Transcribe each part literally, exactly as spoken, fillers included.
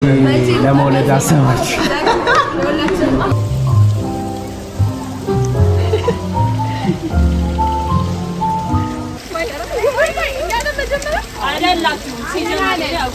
ለመውለድ አሰባች አይደላችሁ ሲጀምር ያው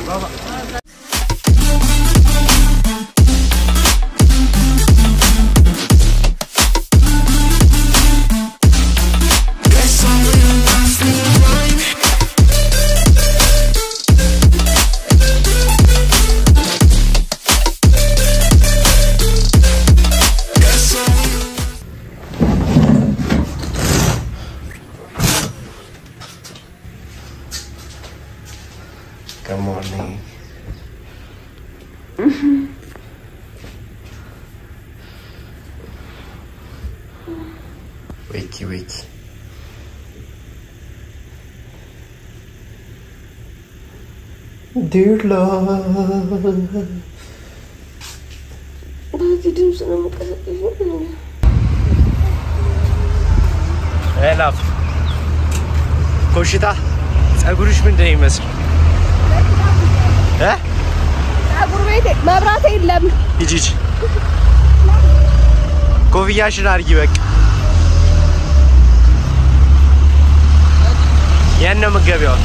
Good morning. Wakey, wakey. Dear Lord. Hey, love. Koshita, ጸጉርሽ ምንድነው ይመስል? እ ጸጉር ቤት መብራት የለም። ሂጂ ኮፍያሽን አድርጊ በቃ። ያን ነው መገቢያው።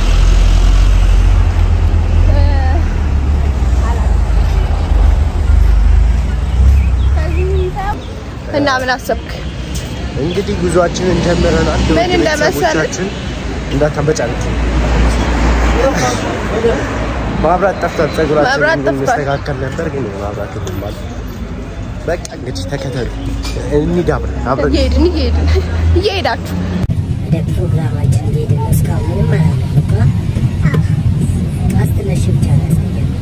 እና ምን አሰብክ? እንግዲህ ጉዟችንን ጀምረናል። ምን እንደመሰለች እንዳታበጫለች ማብራት ጠፍቷል። ጸጉራችን መስተካከል ነበር ግን ማብራት ተቆማል። በቃ እንግዲህ ተከተሉ እንሂዳብረ አብረን እየሄድን እየሄድን እየሄዳችሁ ወደ ፕሮግራማችን እየሄድን እስካሁን ምንም አላለም። አስተነሽ ብቻ ነው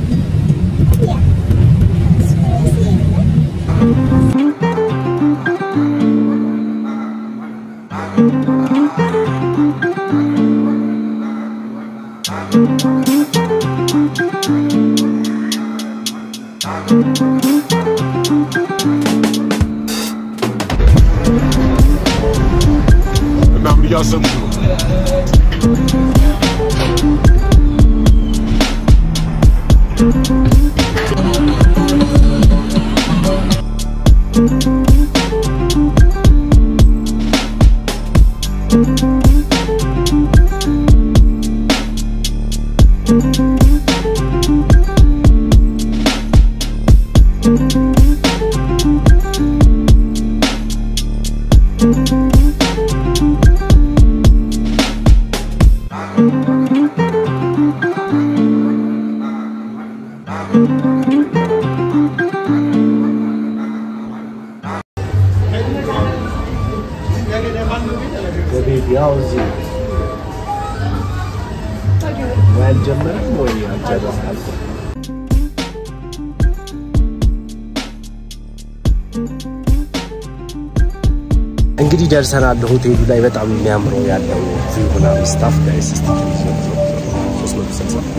እንግዲህ ደርሰናል። ሆቴሉ ላይ በጣም የሚያምረው ያለው ቪው ምናምን ስታፍ ጋይስ ሶስት መቶ ስልሳ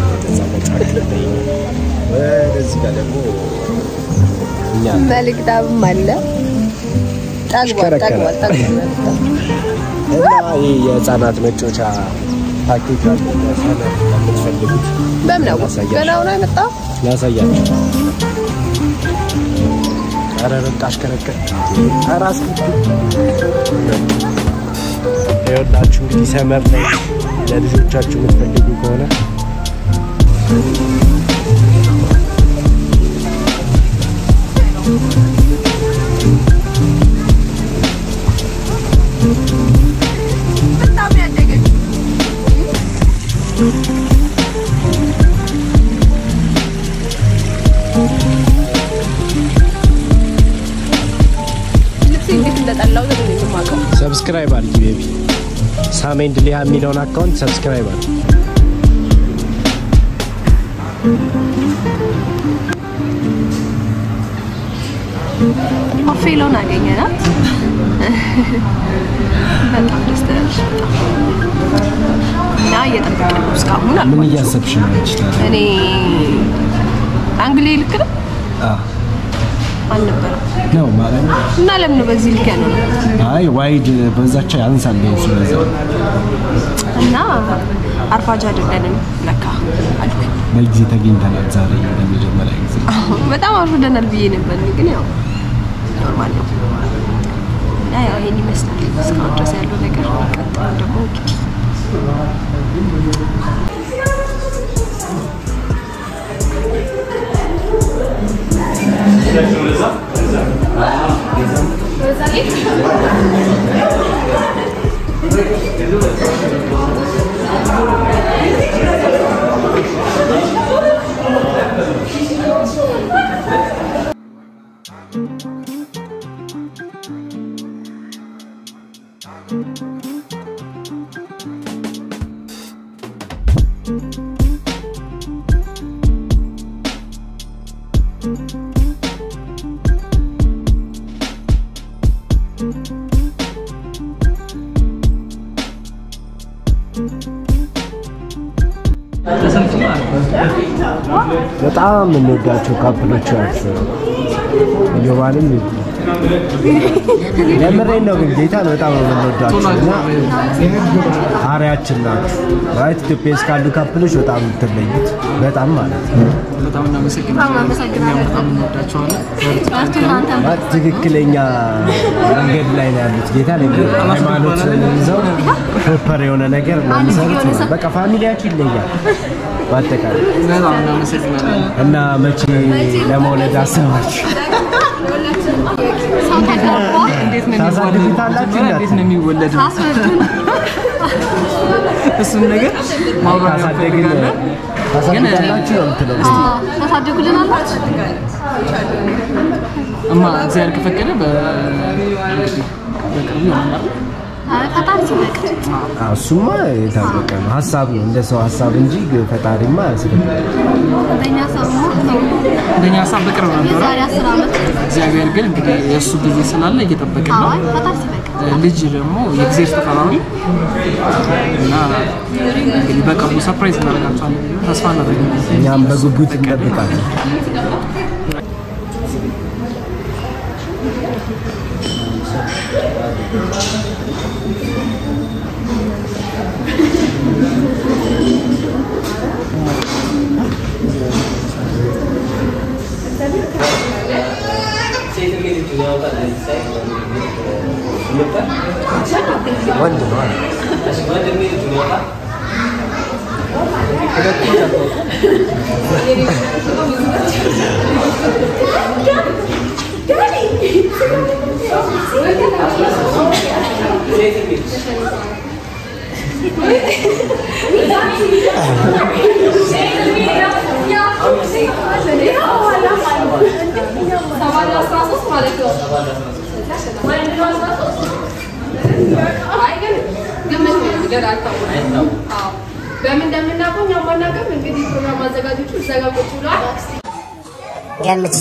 ወደዚህ ጋር ደግሞ እኛ መልክዳም አለ ታግቧል ታግቧል ታግቧል እና ይሄ የህፃናት መጫወቻ ፓኬጅ አለ ለህፃናት የምትፈልጉት በምናው ገናው ነው የመጣው ላሳያችሁ። ኧረ በቃ አሽከረከረ አራስ ይኸውላችሁ እንግዲህ ሰመር ላይ ለልጆቻችሁ የምትፈልጉ ከሆነ በጣም ያደገች ሰብስክራይብ አድርጊ ቤቢ ሳም ኤንድ ሊሃ የሚለውን አካውንት ሰብስክራይብ አድርጊ። ኦፌሎን አገኘናት በጣም ደስ ትላለች። እና እየጠበቅን ነው እስካሁን። ምን እያሰብሽ ነው? እኔ አንግሌ ልክ ነው አልነበረ ነው ማለት ነው። እና ለምን በዚህ ልክ ያለው? አይ ዋይድ በዛቻ ያንሳል ነው ስለዚህ እና አርፋጅ አይደለንም ለካ አልኩ። በጊዜ ተገኝተናል ዛሬ ለመጀመሪያ ጊዜ በጣም አርፍደናል ብዬ ነበር ግን ያው ኖርማል ነው እና ያው ይሄን ይመስላል እስካሁን ድረስ ያለው ነገር ቀጥሎ ደግሞ በጣም እንወዳቸው ካፕሎች ናቸው ይባላል ለምሬን ነው ግን ጌታ በጣም እንወዳቸውና አሪያችን ናቸው ራይት ኢትዮጵያ ካሉ ካፕሎች በጣም ትለዩት በጣም ማለት ነው በጣም እናመሰግናለን በጣም እንወዳቸዋለን ትክክለኛ መንገድ ላይ ነው ያሉት ጌታ ለሃይማኖት ይዘው ፕሮፐር የሆነ ነገር ለምሳሌ በቃ ፋሚሊያችን ይለያል ባጠቃላይ በጣም እናመሰግናለን እና መቼ ለመውለድ አሰባችሁ እንዴት ነው ታሳድጉታላችሁ እንዴት ነው የሚወለደው እሱን ነገር ማውራት አሳደግን ታሳድጉታላችሁ ነው የምትለው ታሳድጉልናላችሁ እማ እግዚአብሔር ከፈቀደ በእንግዲህ በቅርቡ ይሆናል ፈጣሪ ሲፈቅድ እሱማ የታወቀ ነው ሐሳብ ነው እንደ ሰው ሐሳብ እንጂ ፈጣሪማ ያስፈልግ እንደኛ ሰው እንደኛ ሐሳብ በቅርብ ነበር የዛሬ አስር አመት እግዚአብሔር ግን እንግዲህ የሱ ጊዜ ስላለ እየተጠበቀ ነው አይ ፈጣሪ ሲፈቅድ ልጅ ደግሞ የጊዜ ተፈራሪ እና እንግዲህ በቅርቡ ሰርፕራይዝ እናደርጋቸዋለን ተስፋ እናደርጋለን እኛም በጉጉት እንጠብቃለን ወንድ ነው በምን እንደምናቆም ያው ማናቀም እንግዲህ ፕሮግራም አዘጋጆቹ እዛጋ ቁጭ ብለዋል ገምት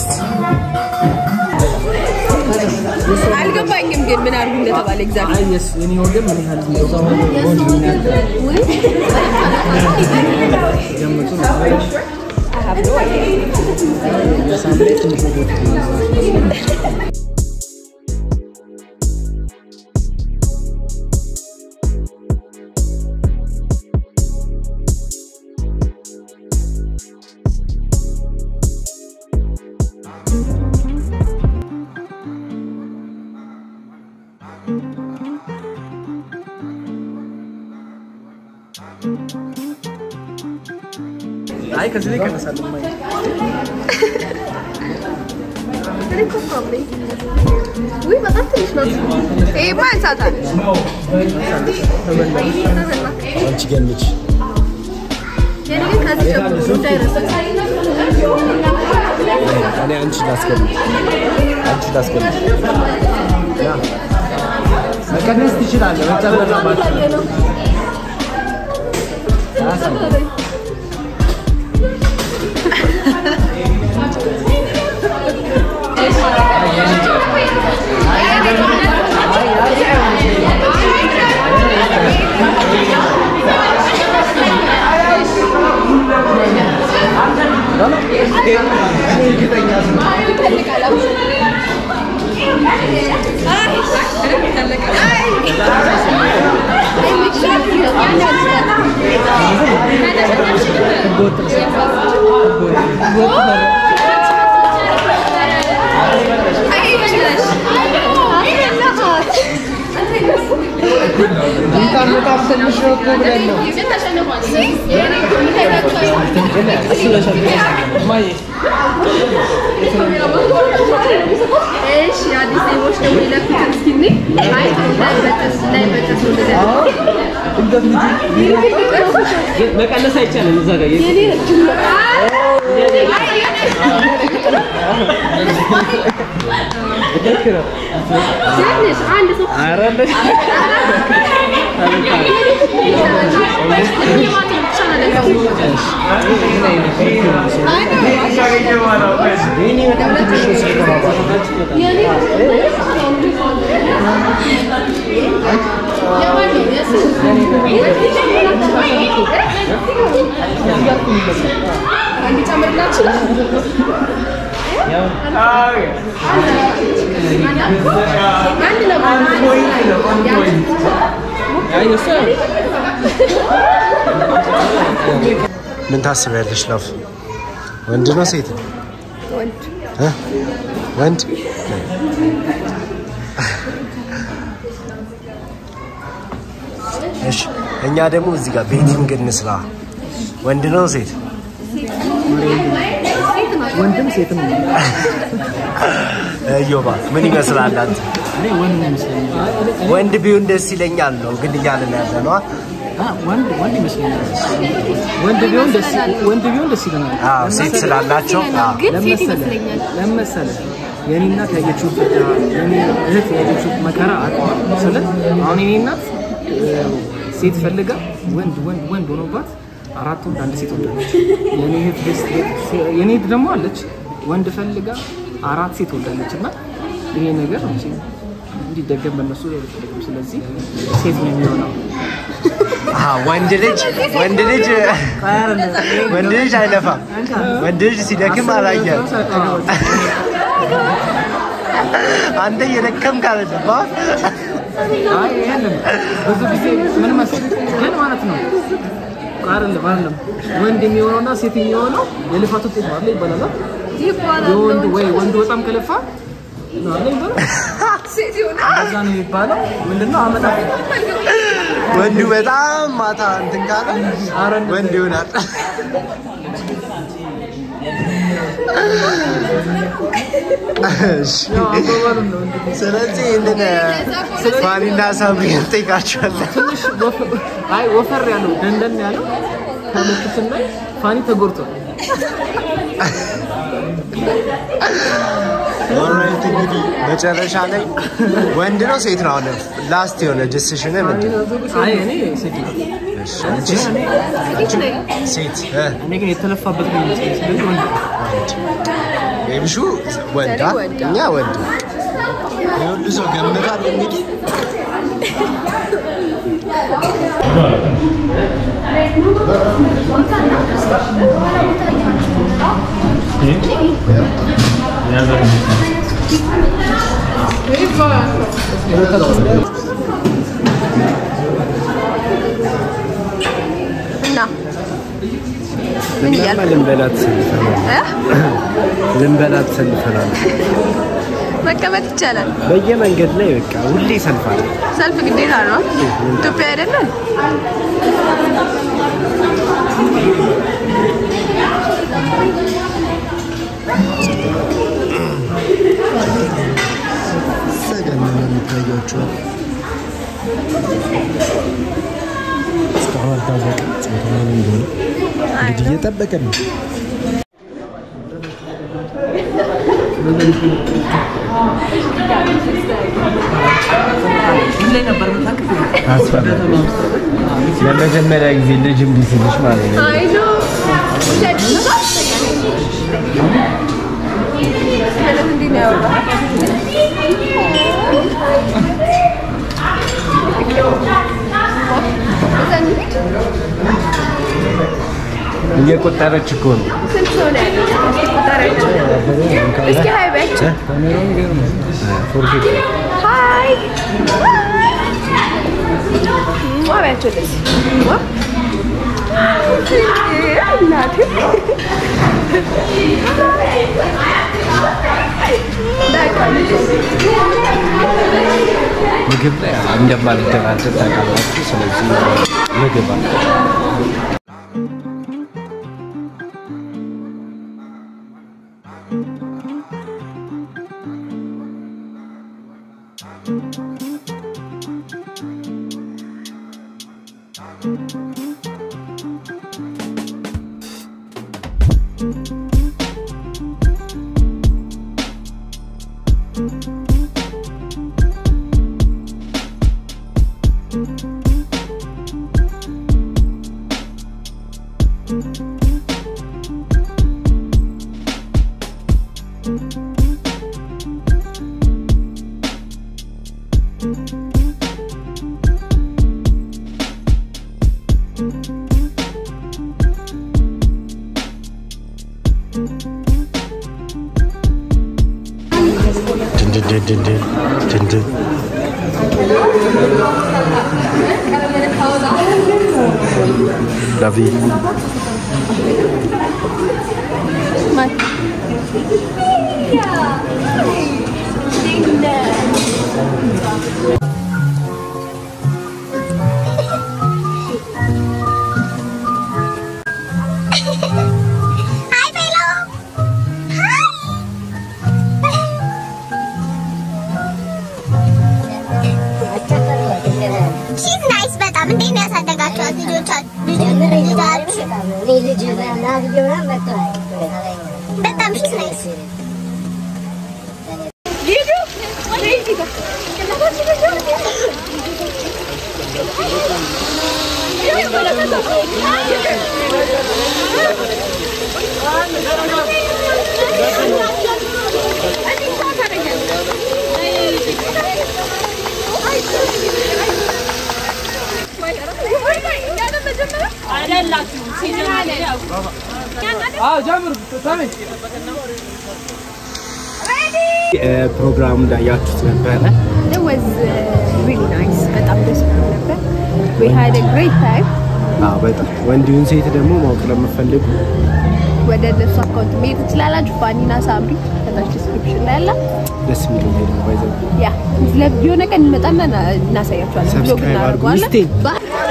አልገባኝም ግን ምን አርጉ እንደተባለ ኤግዛክት አይስ እኔ ወገን ምን ያህል ነው ወይ ገምቱ አይ ከዚህ ላይ ከነሳለሁ ማይ ወይ በጣም ትንሽ ነው ኤ ማንሳታል አንቺ ገምች የኔ ከዚህ ጀምሮ ዳይረክት እኔ አንቺ ላስገምት አንቺ ላስገምት ያ መቀነስ ትችላለህ መጨመር ነው ብለን ነው እሺ አዲስ ሰዎች ነው ይለፍት እስኪኒ አይ ላይ በተስ ላይ በተስ ነው ለዛ መቀነስ አይቻልም እዛ ጋር ትንሽ አንድ ሰው አረለሽ ምን ታስቢያለሽ? ላፍ ወንድ ነው ሴት ነው? ወንድ እ ወንድ እሺ እኛ ደግሞ እዚህ ጋር ቤቲንግ እንስራ። ወንድ ነው ሴት? ወንድም ሴትም ነው እዮባ ምን ይመስላል አንተ? እኔ ወንድ ይመስለኛል ወንድ ቢሆን ደስ ይለኛል ነው ግን እያልን ያለ ነው። ወንድ ወንድ ይመስለኛል ወንድ ቢሆን ደስ ወንድ ቢሆን ደስ ይለናል። አዎ ሴት ስላላቸው አዎ ለምሳሌ ለምሳሌ የኔ እናት ያየችው የኔ እህት ያየችው መከራ አጥቷል። ስለዚህ አሁን የኔ እናት ሴት ፈልጋ ወንድ ወንድ ወንድ ሆኖባት አራት ወንድ አንድ ሴት ወልዳለች። የኔ እህት ደስ የኔ እህት ደግሞ አለች ወንድ ፈልጋ አራት ሴት ወልዳለችና ይሄ ነገር ነው እንዲደገም በእነሱ አይደለም። ስለዚህ ሴት ነው የሚሆነው። አዎ ወንድ ልጅ ወንድ ልጅ ወንድ ልጅ አይለፋም። ወንድ ልጅ ሲደክም አላየም። አንተ የደከምክ አይደለም። አይ ይሄንን ብዙ ጊዜ ምን መሰለህ ግን ማለት ነው አይደለም አይደለም ወንድ የሚሆነውና ሴት የሚሆነው የልፋት ውጤት ነው አይደል ይባላል። ይባላል ወንድ ወይ ወንድ በጣም ከለፋ ነው አይደል ይባላል። ሴት ይሆናል እንደዛ ነው የሚባለው። ምንድነው አመጣጥ ወንዱ በጣም ማታ እንትን ካለ ወንድ ይሆናል። እሺ ስለዚህ እንደነ ፋኒና ሳምሪ እንጠይቃቸዋለን። ትንሽ አይ ወፈር ያለው ደንደን ያለው ከመክስና ፋኒ ተጎርቷል። ኦልራይት እንግዲህ መጨረሻ ላይ ወንድ ነው ሴት ነው? አሁን ላስት የሆነ ዲሲሽን ምንድን ነው? አይ እኔ ሴት ነው። እሺ አንቺ ሴት እ እኔ ግን የተለፋበት ነው ስለዚህ ወንድ ቤቢሹ ወንዳ እኛ ወንድ የሁሉ ሰው ገምታል እንግዲህ እና ምን ይላል? ልንበላት ልንበላት ሰልፈናል። መቀመጥ ይቻላል። በየመንገድ ላይ በቃ ሁሌ ሰልፋል። ሰልፍ ግዴታ ነው። ኢትዮጵያ አይደለም። ሰገን ነው የሚታያቸው። እስካሁን አልታወቀም ጾታው ምን እንደሆነ እንግዲህ እየጠበቀን ነው። ላይ ነበር የምታውቀው አስፈላጊ ለመጀመሪያ ጊዜ ልጅ እምቢ ሲልሽ ማለት ነው። አይ ኖ እየቆጠረች እኮ ነው። ስንት ሰው ነው ያለው? ቆጠረች። እስኪ ሃይ በች ካሜራውን ይገርም ፎርጌት ሃይ ዋባቸው ደስ ዋ እናቴ ምግብ ላይ እንደማልደራደር ታውቃላችሁ ስለዚህ ምግብ አለ David. ፕሮግራሙ ላይ ያያችሁት ነበር It was uh, really nice በጣም ደስ ነበር we had a great time አዎ በጣም ወንዲውን ሴት ደግሞ ማወቅ ለምፈልጉ ወደ ደስ አካውንት ሜት ትላላችሁ ፋኒና ሳምሪ ከታች ዲስክሪፕሽን ላይ አለ ደስ የሚል ነው ባይዘው ያ ለቪዲዮ ነገር እንመጣና እናሳያችኋለን ብሎግ እናደርጋለን